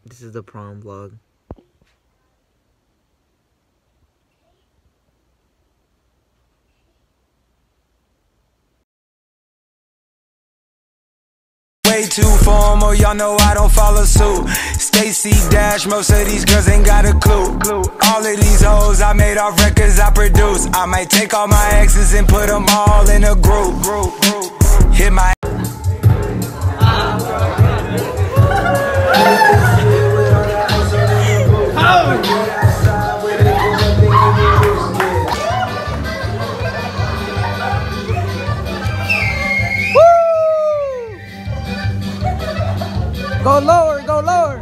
This is the prom vlog. Way too formal, y'all know I don't follow suit. Stacy Dash, most of these girls ain't got a clue. All of these hoes I made off records I produce. I might take all my exes and put them all in a group. Hit my Go lower, go lower.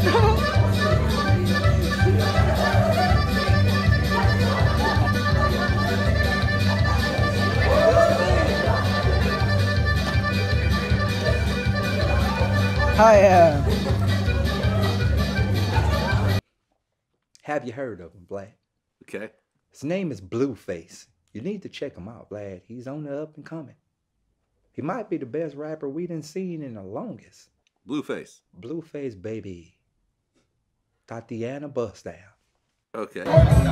Hi. Have you heard of him, Vlad? Okay. His name is Blueface. You need to check him out, Vlad. He's on the up and coming. He might be the best rapper we done seen in the longest. Blueface. Blueface, baby. Tatiana bust down. Okay.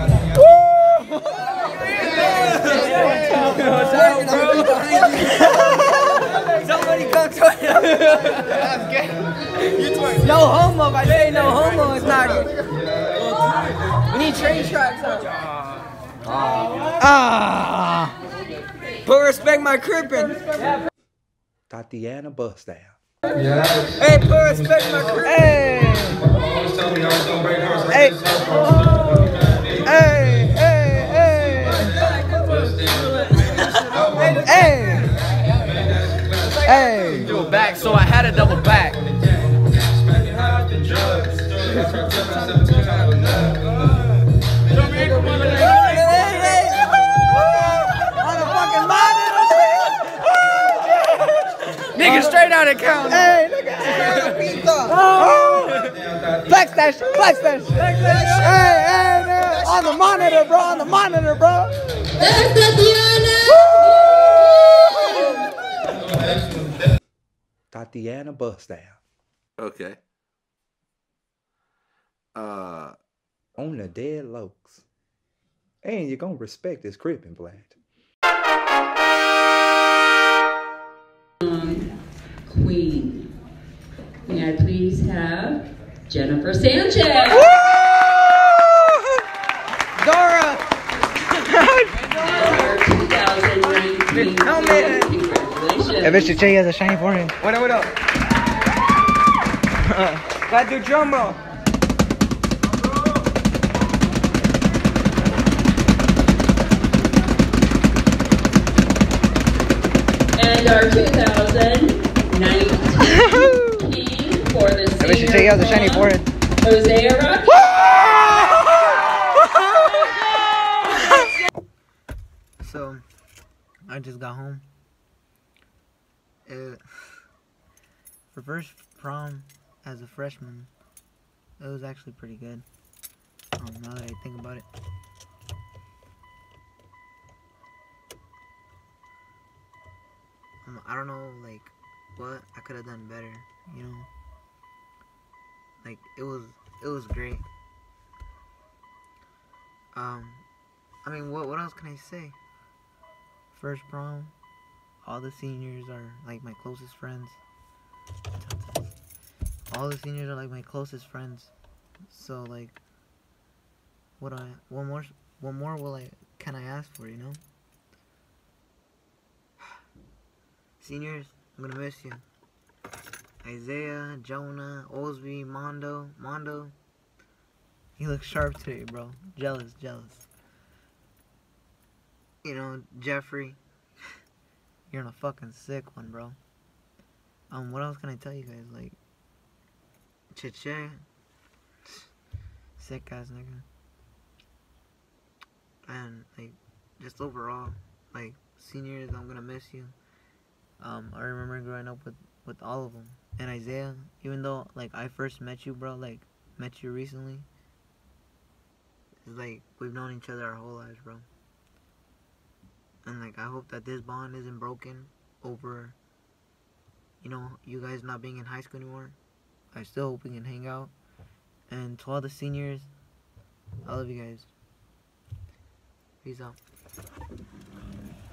Somebody come to him. No homo. If I say no homo, it's not good. We need train tracks up. But respect my crippin'. Tatiana bust down. Yeah. Hey, put respect my crippin'. Hey. Hey. Hey. Hey. Hey. Do it back, so I had to double back. Nigga, straight out of count. Hey, look at that pizza. Flex that shit. Flex that shit. Hey, man. On the monitor, bro. On the monitor, bro. Tatiana bust down. Okay. On the dead lokes. And you're gonna respect this crippin' Vlad. Queen. May I please have Jennifer Sanchez? Dora! 2019. Congratulations. Hey, Mr. J has a shiny forehead. What up? Gotta do drum roll. And our 2019 king for the Mr. J has a shiny forehead. Hosea Rocky. So, I just got home. For first prom as a freshman, it was actually pretty good. Now that I think about it. I don't know, like, what I could have done better, you know? Like, it was great. I mean, what else can I say? First prom, all the seniors are like my closest friends. All the seniors are like my closest friends. So like, what more can I ask for, you know? Seniors, I'm gonna miss you. Isaiah, Jonah, Osby, Mondo. You look sharp today, bro. Jealous. You know, Jeffrey. You're in a fucking sick one, bro. What else can I tell you guys? Like, Chiche. Sick ass nigga. And, like, just overall, like, seniors, I'm gonna miss you. I remember growing up with all of them. And Isaiah, even though, like, I first met you, bro, like, met you recently. It's like, we've known each other our whole lives, bro. And, like, I hope that this bond isn't broken over, you know, you guys not being in high school anymore. I still hope we can hang out. And to all the seniors, I love you guys. Peace out.